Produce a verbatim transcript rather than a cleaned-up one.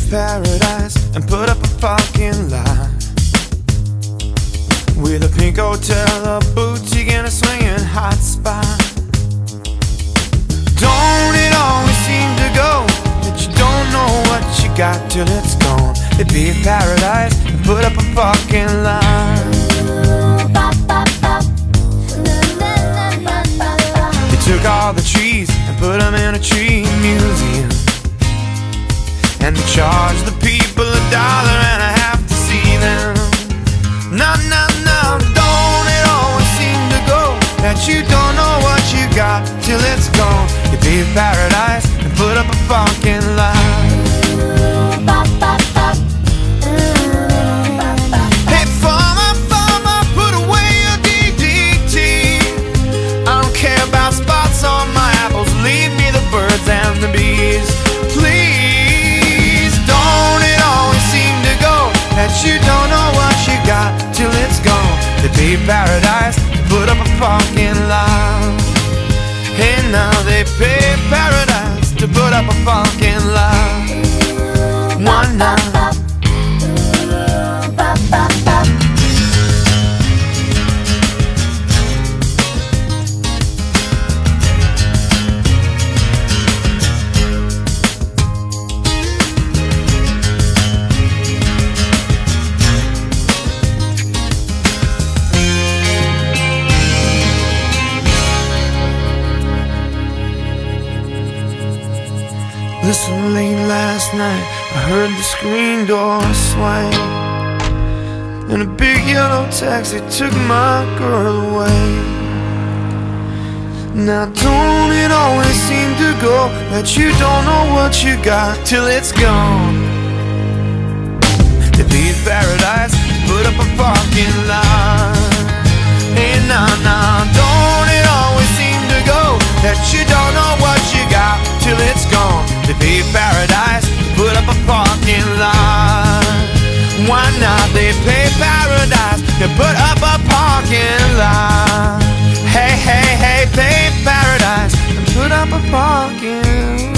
paradise and put up a parking lot with a pink hotel, a boutique, and a swinging hot spot. Don't it always seem to go that you don't know what you got till it's gone? They paved paradise and put up a parking lot. They took all the trees and put them in a tree museum, and they charged the people a dollar and a half to see them. No, no, no, don't it always seem to go that you don't know what you got till it's gone? You paved paradise and put up a parking lot. Hey, farmer, farmer, put away your D D T. I don't care about spots on my apples, leave me the birds and the bees, please. Don't it always seem to go that you don't know what you got till it's gone? They paved paradise, put up a parking lot. Hey, now they paved paradise to put up a parking lot. One night. Listen, late last night I heard the screen door swing, and a big yellow taxi took my girl away. Now don't it always seem to go that you don't know what you got till it's gone? They paved paradise, put up a parking lot. Hey, nah, nah, don't it always seem to go that you don't know what you got till it's gone? They paved paradise, put up a parking lot. Why not? They paved paradise, they put up a parking lot. Hey, hey, hey, paved paradise and put up a parking lot.